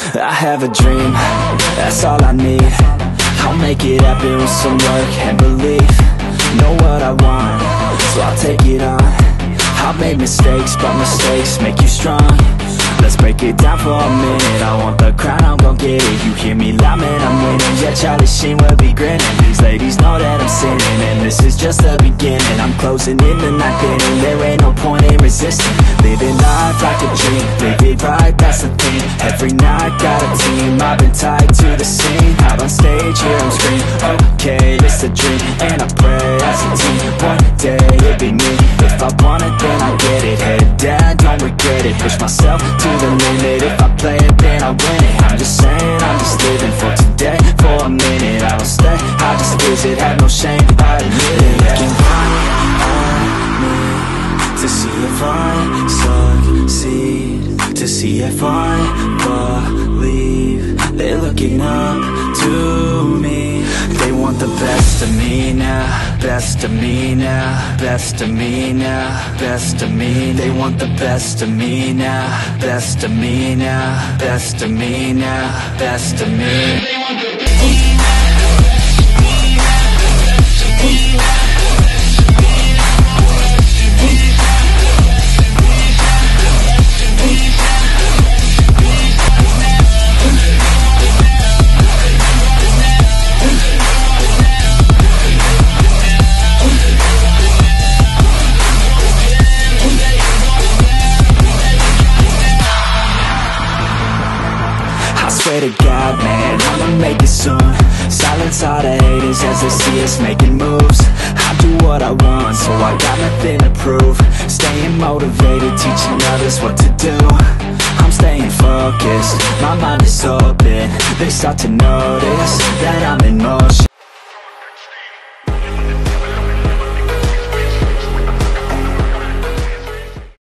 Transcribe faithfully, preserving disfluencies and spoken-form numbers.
I have a dream, that's all I need. I'll make it happen with some work and belief. Know what I want, so I'll take it on. I've made mistakes, but mistakes make you strong. Let's break it down for a minute. I want the crown, I'm gon' get it. You hear me loud, man, I'm winning. Yeah, Charlie Sheen will be grinning. These ladies know that I'm sinning, and this is just the beginning. I'm closing in the night inning. There ain't no point in resisting. Living life like a dream, live it right, that's the thing. Every night got a team, I've been tied to the scene. Out on stage, here I'm scream. Okay, it's a dream, and I pray as a team. One day it'll be me. If I want it, then I get it. Head down, don't regret it. Push myself to the limit. If I play it, then I win it. I'm just saying, I'm just living for today. For a minute, I don't stay, I just visit. Have no shame, I admit it. Looking right at me to see if I succeed, to see if I believe. They're looking up to me. They want the best of me now, best of me now, best of me now, best of me. They want the best of me now, best of me now, best of me now, best of me. They want the best of me now. Swear to God, man, I'ma make it soon. Silence all the haters as they see us making moves. I do what I want, so I got nothing to prove. Staying motivated, teaching others what to do. I'm staying focused, my mind is open. They start to notice that I'm in motion.